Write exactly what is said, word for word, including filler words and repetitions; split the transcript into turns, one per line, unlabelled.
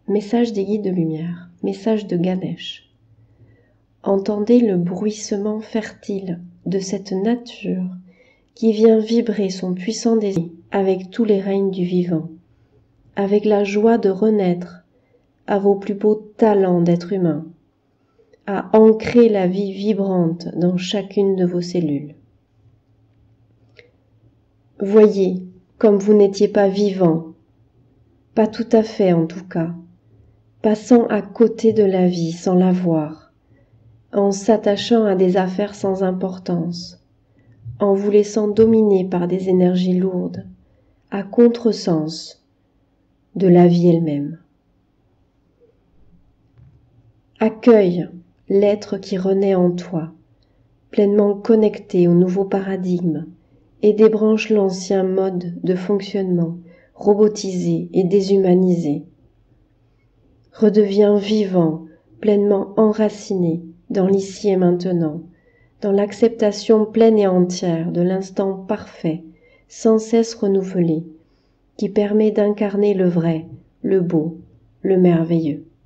Message des guides de lumière, message de Ganesh. Entendez le bruissement fertile de cette nature qui vient vibrer son puissant désir avec tous les règnes du vivant, avec la joie de renaître à vos plus beaux talents d'être humain, à ancrer la vie vibrante dans chacune de vos cellules. Voyez comme vous n'étiez pas vivant, pas tout à fait en tout cas, passant à côté de la vie sans la voir, en s'attachant à des affaires sans importance, en vous laissant dominer par des énergies lourdes, à contresens de la vie elle-même. Accueille l'être qui renaît en toi, pleinement connecté au nouveau paradigme, et débranche l'ancien mode de fonctionnement robotisé et déshumanisé. Redeviens vivant, pleinement enraciné dans l'ici et maintenant, dans l'acceptation pleine et entière de l'instant parfait, sans cesse renouvelé, qui permet d'incarner le vrai, le beau, le merveilleux.